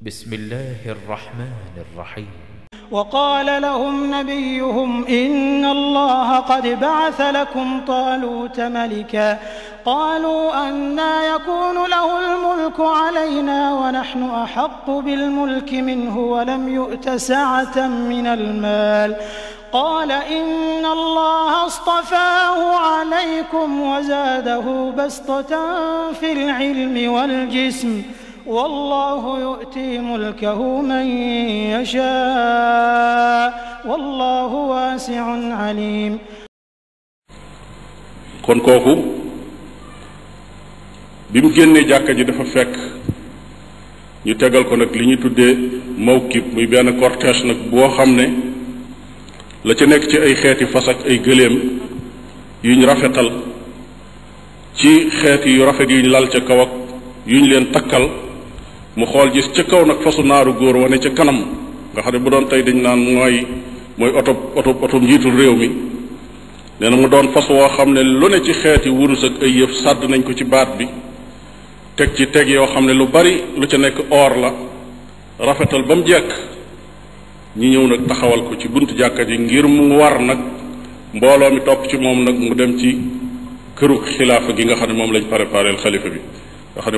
بسم الله الرحمن الرحيم وقال لهم نبيهم إن الله قد بعث لكم طالوت ملكا قالوا أنى يكون له الملك علينا ونحن أحق بالملك منه ولم يؤت سعة من المال قال إن الله اصطفاه عليكم وزاده بسطة في العلم والجسم والله يؤتي ملكه من يشاء والله واسع عليم. kon kooku bi mu génnee jàkka ji dafa fekk ñu tegal ko nag li ñu tuddee mawkib muy benn cortège nag boo xam ne la ca nekk ci ay xeeti fas ak ay gëléem yuñ rafetal ci xeeti yu rafet yuñ lal ca kaw ak yuñ leen takkal mu xool gis ca kaw nag fasu naaru góor wane ca kanam nga xam ne bu doon tey dañ naan mooy oto njiitul réew mi nee na mu doon fas woo xam ne lu ne ci xeeti wurus ak ay yëf sàdd nañ ko ci baat bi teg ci teg yoo xam ne lu bari lu ca nekk or la rafetal ba mu jekk ñi ñëw nag taxawal ko ci buntu jàkka ji ngir mu war nag mbooloo mi topp ci moom nag mu dem ci këru xilaafa gi nga xam ne moom lañ préparé xalifa bi nga xam ne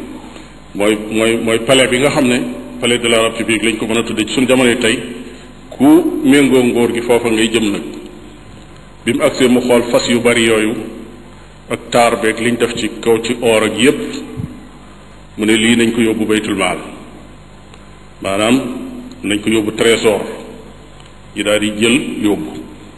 mooy palais bi nga xam ne palais de la république lañ ko mën a tudde ci suñu jamono tey ku méngoo ngóor gi foofa ngay jëm nag bi mu agsee mu xool fas yu bari yooyu ak taar beeg liñ def ci kaw ci or ak yépp mu ne lii nañ ko yóbbu baytul maal maanaam nañ ko yóbbu trésor yi daal di jël yóbbu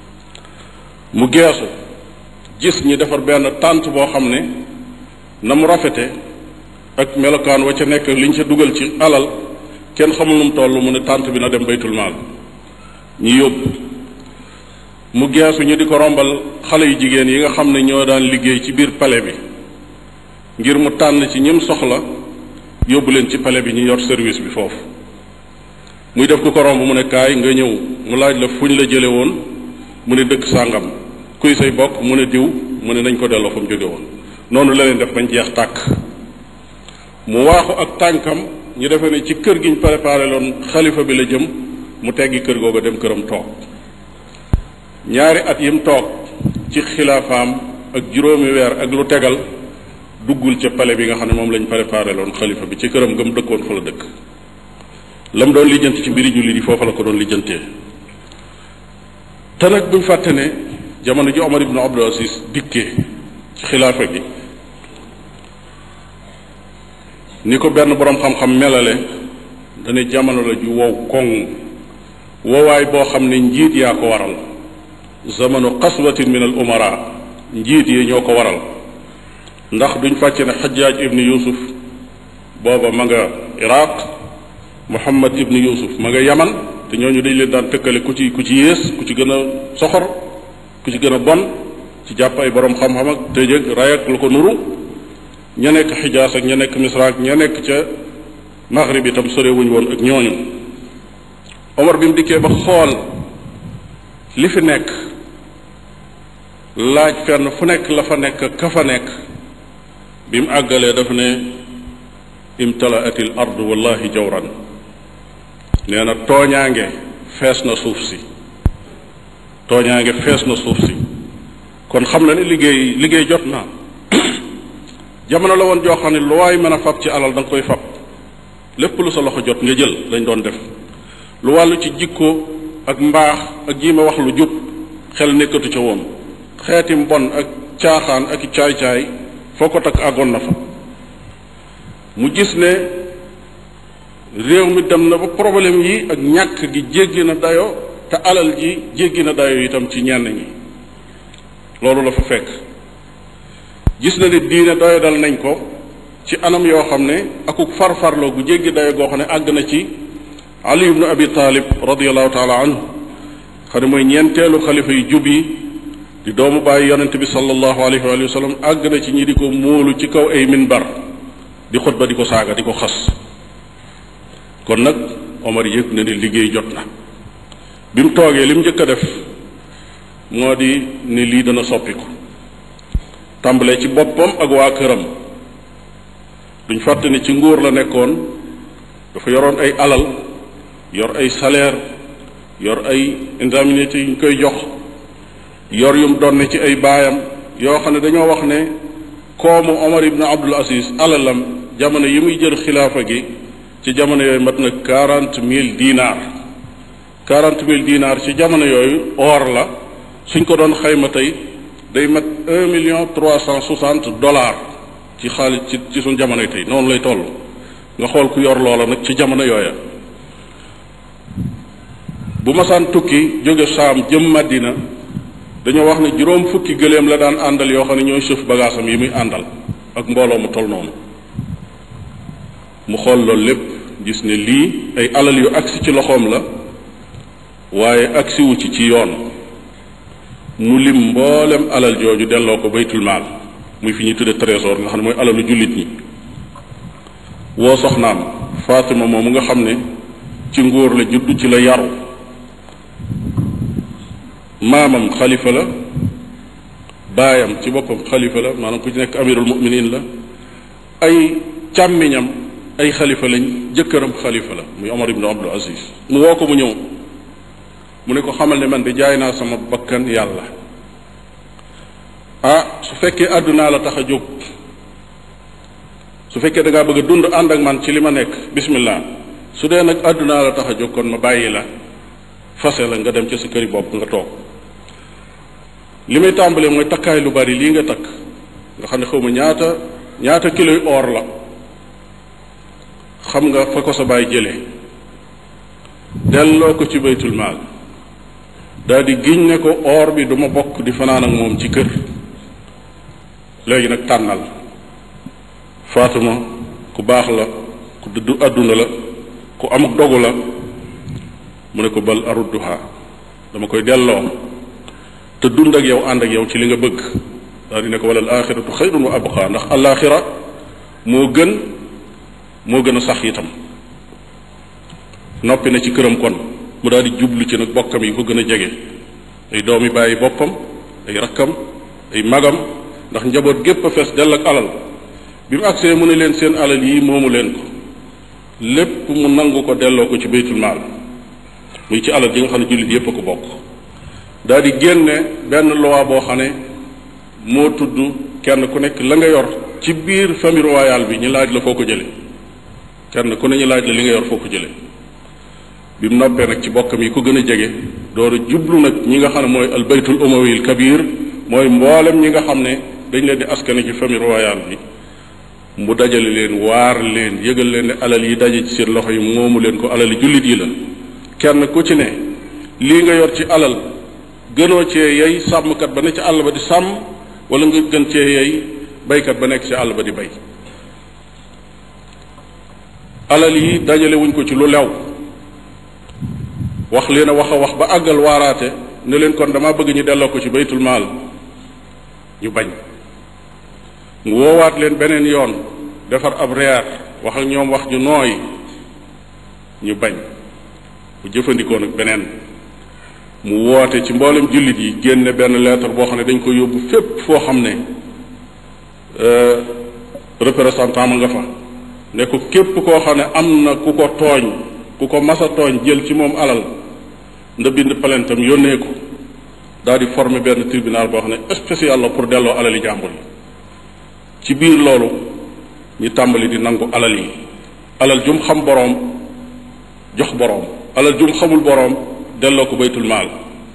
mu geesu gis ñi defar benn tànt boo xam ne na mu rafete ak melokaan wa ca nekk liñ ca dugal ci alal kenn xamul nu mu toll mu ne tànt bi na dem baytul maal ñi yóbbu mu geesu ñu di ko rombal xale yu jigéen yi nga xam ne ñoo daan liggéey ci biir palais bi ngir mu tànn ci ñim soxla yóbbu leen ci palais bi ñu yor service bi foofu muy def ku ko romb mu ne kaay nga ñëw mu laaj la fuñ la jële woon mu ne dëkk sàngam kuy say bokk mu ne diw mu ne nañ ko delloo fa mu jóge woon noonu la leen def bañ jeex tàkk mu waaxu ak tànkam ñu defe ne ci kër gi ñu préparé loon xalifa bi la jëm mu teggi kër googa dem këram toog ñaari at yim toog ci xilaafaam ak juróomi weer ak lu tegal duggul ca palais bi nga xam ne moom lañ préparé loon xalifa bi ci këram gëm dëkkoon fa la dëkk lam doon lijjanti ci mbiri jullit yi foofa la ko doon lijjantee te nag buñ fàtte ne jamono ji Omar ibn Abdul Aziz dikkee ci xilaafa gi ni ko benn boroom xam-xam melale dane jamono la ju wow koŋ wowaay boo xam ne njiit yaa ko waral zamanu qaswatin min al umara njiit yi ñoo ko waral ndax duñ fàcce ne Xajjaaj ibn Yusuf booba ma nga Iraq Muhammad ibn Yusuf ma nga Yaman te ñooñu dañ leen daan tëkkale ku ci yées ku ci gën a soxor ku ci gën a bon ci jàpp ay boroom xam-xam ak tëjëg ray ak lu ko nuru ña nekk Xijaas ak ña nekk Misra ak ña nekk ca Maghrib itam sorewuñ woon ak ñooñu Omar bi mu dikkee ba xool li fi nekk laaj fenn fu nekk la fa nekk ka fa nekk bi mu àggalee daf ne imtalaatil ard wallahi jawran nee na tooñaange fees na suuf si kon xam na ne liggéey jot na jamono la woon joo xam ne lu waay mën a fab ci alal da nga koy fab lépp lu sa loxo jot nga jël lañ doon def lu wàllu ci jikko ak mbaax ak jiima wax lu jub xel nekkatu ca woon xeeti mbon ak caaxaan ak caay-caay foo ko takk àggoon na fa mu gis ne réew mi dem na ba problème yi ak ñàkk gi jéggi na dayo te alal ji jéggi na dayo itam ci ñenn ñi loolu la fa fekk gis na ne diine doyo dal nañ ko ci anam yoo xam ne akuk farfarloo gu jéggi dayo goo xam ne àgg na ci Ali ibn Abi Talib radiyallahu taala anhu xam ne mooy ñeenteelu xalifa yu jub yi di doomu bàyyi yonente bi sallallahu alayhi wa sallam àgg na ci ñi di ko móolu ci kaw ay minbar di xutba di ko saaga di ko xas kon nag Omar yëg na ne liggéey jot na bi mu toogee li mu njëkk a def moo di ne lii dana soppiku tàmbalee ci boppam ak waa këram duñ fàtte ne ci nguur la nekkoon dafa yoroon ay alal yor ay salaire yor ay indemnité yu ñu koy jox yor yum donne ci ay baayam yoo xam ne dañoo wax ne koomu Omar ibn Abdul Aziz alalam jamono yi muy jël xilaafa gi ci jamono yooyu mat na 40,000 dinaar 40,000 dinaar ci jamono yooyu or la suñ ko doon xayma tey day mat $1,360,000 ci xaalis ci suñ jamonoy tey noonu lay toll nga xool ku yor loola nag ci jamono yooya. bu masaan tukki jóge Saam jëm Madina dañoo wax ne juróom fukki gëléem la daan àndal yoo xam ne ñooy sëf bagaasam yi muy àndal ak mbooloo mu toll noonu. mu xool loolu lépp gis ne lii ay alal yu agsi ci loxoom la waaye agsiwu ci yoon mu lim mboolem alal jooju delloo ko baytul maal muy fi ñuy tudde trésor nga xam ne mooy alalu jullit ñi. woo soxnaam Fatima moomu nga xam ne ci ngóor la juddu ci la yaru maamam xalifa la baayam ci boppam xalifa la maanaam ku ci nekk amirul muminin la ay càmmiñam ay xalifa lañ jëkkëram xalifa la muy Omar ibn Abdul Aziz mu woo ko mu ñëw mu ne ko xamal ne man de jaay naa sama bakkan yàlla su fekkee àddunaa la tax a jóg su fekkee da ngaa bëgg a dund ànd ak man ci li ma nekk bismillah su dee nag àddunaa la tax a jóg kon ma bàyyi la fase la nga dem ca sa këri bopp nga toog li may tàmbalee mooy takkaay lu bari lii nga takk nga xam ne xaw ma ñaata kiloy or la xam nga fa ko sa baay jëlee delloo ko ci baytul maal daal di giñ ne ko or bi duma bokk di fanaan ak moom ci kër léegi nag tànnal. Faatuma ku baax la ku dëddu àdduna la ku amuk dogu la mu ne ko bal arudduha dama koy delloo te dund ak yow ànd ak yow ci li nga bëgg daal di ne ko wala al axiratu xayrun wa abqa ndax alaxira moo gën a sax itam. noppi na ci këram kon mu daal di jublu ci nag bokkam yi ko gën a jege ay doomi bàyyi boppam ay rakkam ay magam ndax njaboot gépp a fees dell ak alal bi mu agsee mu ne leen seen alal yi moomu leen ko lépp mu nangu ko delloo ko ci baytul maal muy ci alal ji nga xam ne jullit yépp a ko bokk daal di génne benn loi boo xam ne moo tudd kenn ku nekk la nga yor ci biir famille royale bi ñu laaj la foo ko jële kenn ku ne ñu laaj la li nga yor foo ko jële bi mu noppee nag ci bokkam yi ko gën a jege door a jublu nag ñi nga xam ne mooy al baytul umawiyil kabir mooy mboolem ñi nga xam ne dañ leen di askane ci famille royale bi mu dajale leen waar leen yëgal leen ne alal yi daje ci seen loxo yi moomu leen ko alali jullit yi la kenn ku ci ne lii nga yor ci alal gënoo cee yey sàmmkat ba ne ci àll ba di sàmm wala nga gën cee yey baykat ba nekk ci àll ba di bay alal yi dajale wuñ ko ci lu lew wax leen a wax ba àggal waaraate ne leen kon dama bëgg ñu delloo ko ci baytul maal ñu bañ mu woowaat leen beneen yoon defar ab reer wax ak ñoom wax ju nooy ñu bañ mu jëfandikoo nag beneen mu woote ci mboolem jullit yi génne benn lettre boo xam ne dañ ko yóbbu fépp foo xam ne représentant ma nga fa ne ko képp koo xam ne am na ku ko tooñ ku ko masa tooñ jël ci moom alal nda bind plaintam yónnee ko daal di former benn tribunal boo xam ne spécial la pour delloo alali jàmbur yi ci biir loolu ñu tàmbali di nangu alal yi alal jum xam boroom jox boroom alal jum xamul boroom delloo ko baytul maal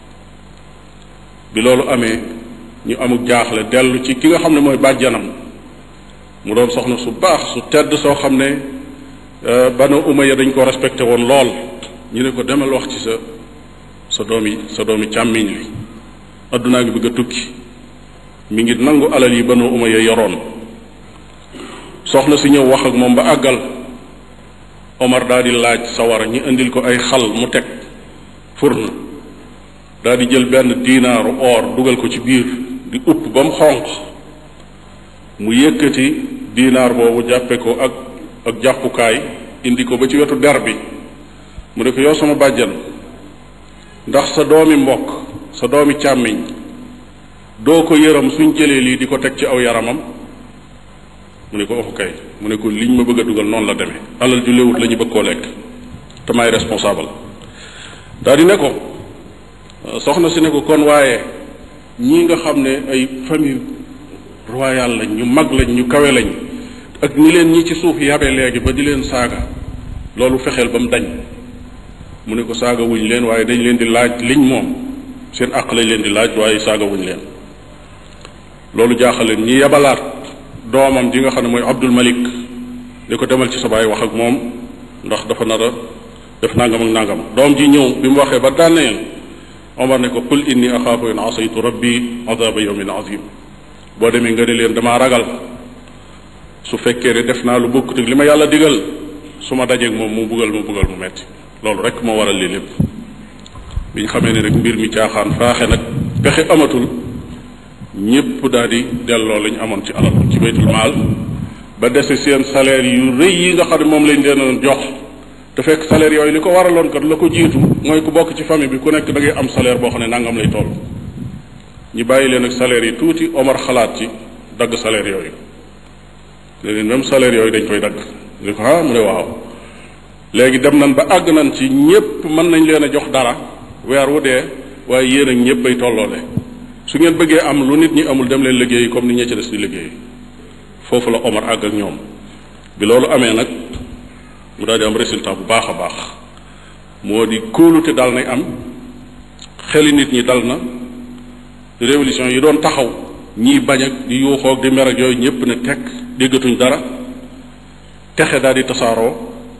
bi loolu amee ñu amuk jaaxle dellu ci ki nga xam ne mooy bàjjanam mu doon soxna su baax su tedd soo xam ne Banu Umayya dañ ko respecté woon lool ñu ne ko demal wax ci sa doomi càmmiñ li addunaa ngi bëgg a tukki mi ngi nangu alal yi Banu Umayya yoroon soxna si ñëw wax ak moom ba àggal Omar daal di laaj sawara ñu indil ko ay xal mu teg furna daal di jël benn diinaaru or dugal ko ci biir di upp ba mu xonq mu yëkkati diinaar boobu jàppe ko ak jàppukaay indi ko ba ci wetu der bi mu ne ko yow sama bàjjan ndax sa doomi mbokk sa doomi càmmiñ doo ko yërëm suñ jëlee lii di ko teg ci aw yaramam mu ne ko oxu kay mu ne ko liñ ma bëgg a dugal noonu la demee alal ju léewut la ñu bëgg koo lekk te maay responsable daal di ne ko soxna si ne ko kon waaye ñii nga xam ne ay famille royale lañ ñu mag lañ ñu kawe lañ ak ñi leen ñi ci suuf yabe léegi ba di leen saaga loolu fexeel ba mu dañ mu ne ko saaga wuñ leen waaye dañ leen di laaj liñ moom seen àq lañ leen di laaj waaye saaga wuñ leen loolu jaaxal leen ñi yabalaat doomam ji nga xam ne mooy Abdul Malik di ko demal ci sa baay wax ak moom ndax dafa nar a def nangam ak nangam doom ji ñëw bi mu waxee ba daaneel Omar ne ko qul inni axaafu in asaytu rabbi adaba yawmin azim boo demee nga ne leen damaa ragal su fekkee ne def naa lu bokkut ak li ma yàlla digal su ma dajeeg moom mu bugal mu metti loolu rek moo waral lii lépp bi ñu xamee ne rek mbir mi caaxaan faaxe nag pexe amatul ñépp daal di delloo lañ amoon ci alal ci baytul maal ba dese seen salaire yu rëy yi nga xam ne moom lañ leen jox te fekk salaire yooyu li ko waraloon kat la ko jiitu mooy ku bokk ci famille bi ku nekk da ngay am salaire boo xam ne nangam lay toll ñu bàyyi leen ak salaire yi tuuti Omar xalaat ci dagg salaire yooyu léegi même salaire yooyu dañ koy dagg li ko mu ne waaw léegi dem nañ ba àgg nañ ci ñépp mën nañ leen a jox dara weer wu dee waaye yéen ak ñépp ay tolloole su ngeen bëggee am lu nit ñi amul dem leen liggéey comme ni ña ci des di liggéey foofu la Omar àgg ak ñoom bi loolu amee nag mu daal di am résultat bu baax a baax moo di kóolute dal nay am xeli nit ñi dal na révolution yi doon taxaw ñiy bañ ak di yuuxoog di mer ak yooyu ñépp ne tekk déggatuñ dara texe daal di tasaaroo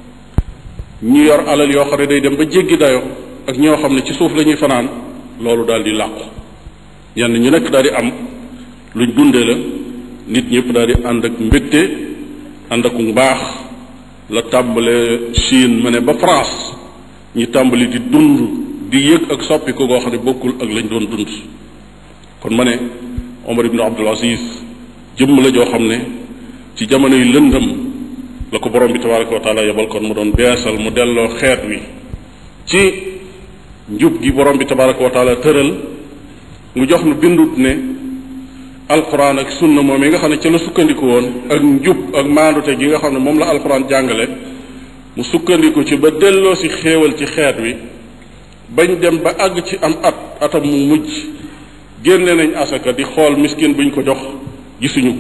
ñi yor alal yoo xam ne day dem ba jéggi dayo ak ñoo xam ne ci suuf la ñuy fanaan loolu daal di làqu ñenn ñu nekk daal di am luñ dundee la nit ñëpp daal di ànd ak mbégte ànd ak mbaax la tàmbalee Chine ma ne ba France ñi tàmbali di dund di yëg ak soppi ko goo xam ne bokkul ak lañ doon dund kon ma ne Omar ibn Abdul Aziz jëmm la joo xam ne ci jamono yu lëndëm la ko borom bi tabaraka wa taala yebal kon mu doon beesal mu delloo xeet wi ci njub gi borom bi tabaraka wa taala tëral mu jox nu bindut ne alquran ak sunna moom yi nga xam ne ca la sukkandiku woon ak njub ak maandute gi nga xam ne moom la alquran jàngale mu sukkandiku ci ba delloo si xéewal ci xeet wi bañ dem ba àgg ci am atam mu mujj génne nañ asaka di xool miskin buñ ko jox gisuñu ko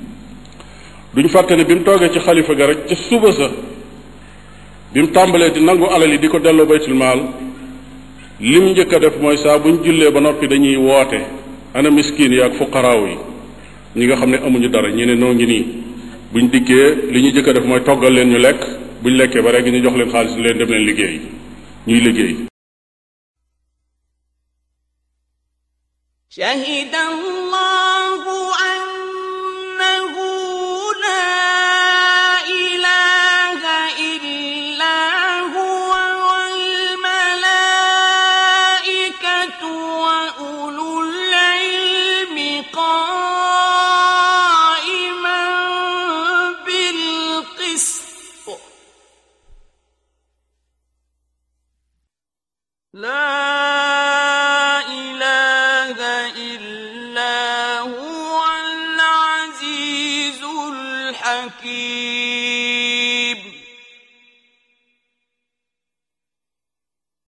duñ fàtte ne bi mu toogee ci xalifa ga rek ca suba sa bi mu tàmbalee di nangu alal yi di ko delloo baytul maal lim njëkk a def mooy saa buñ jullee ba noppi dañuy woote ana miskin yi ak fuqaraaw yi ñi nga xam ne amuñu dara ñu ne noo ngi nii buñ dikkee li ñu njëkk a def mooy toggal leen ñu lekk buñ lekkee ba rek ñu jox leen xaalis leen dem leen liggéey ñuy liggéey. shahida Allah